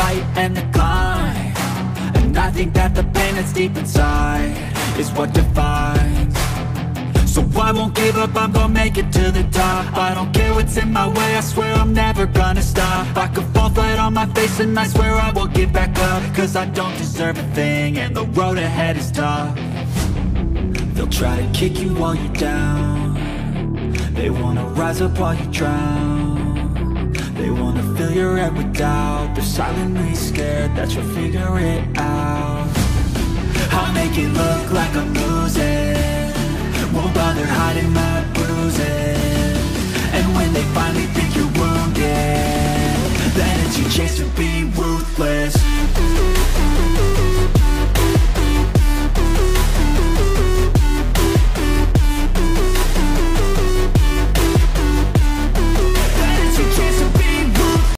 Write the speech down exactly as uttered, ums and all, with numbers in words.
fight and the climb. And I think that the pain that's deep inside is what defines. So I won't give up, I'm gonna make it to the top. I don't care what's in my way, I swear I'm never gonna stop. I could fall flat on my face and I swear I won't give back up. Cause I don't deserve a thing and the road ahead is tough. They'll try to kick you while you're down. They wanna rise up while you drown. They wanna fill your head with doubt. They're silently scared that you'll figure it out. I'll make it look like I'm losing, won't bother hiding my bruises. And when they finally think you're wounded, then it's your chance to be ruthless.